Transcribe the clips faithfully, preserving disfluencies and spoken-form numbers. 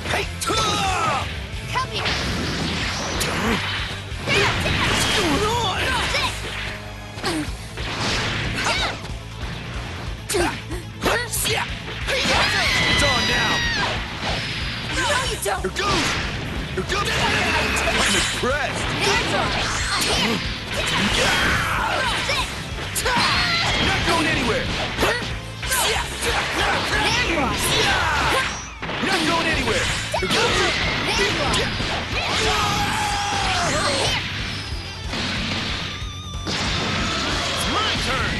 Hey! Come here! What's going on? It's on now! No, you don't! Here goes! Here goes! I'm impressed! Not going anywhere! Not going anywhere! Here goes! It's my turn!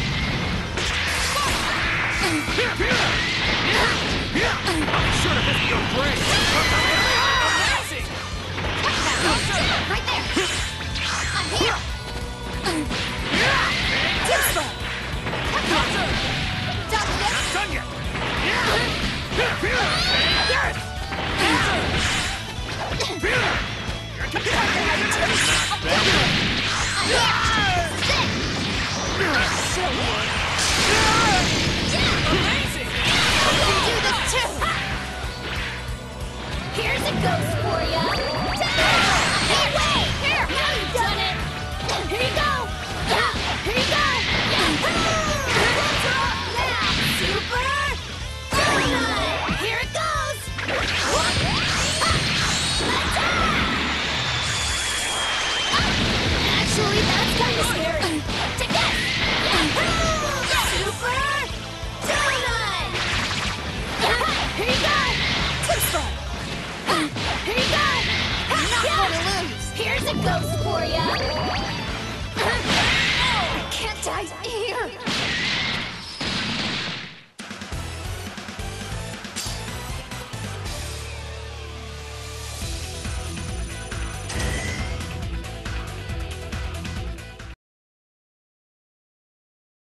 I'll be sure to miss your brain! Amazing! Right there! I'm here! Too Not done yet! Amazing! You can do this too! Here's a ghost for ya! Here, wait! Here! Now you've done it! Here you go! Here you go! What's up now, Super? Here it goes! Actually, that's kind of scary. Take that! Super Donut! Here you go! Here you go! Not gonna lose! Here's a ghost for ya!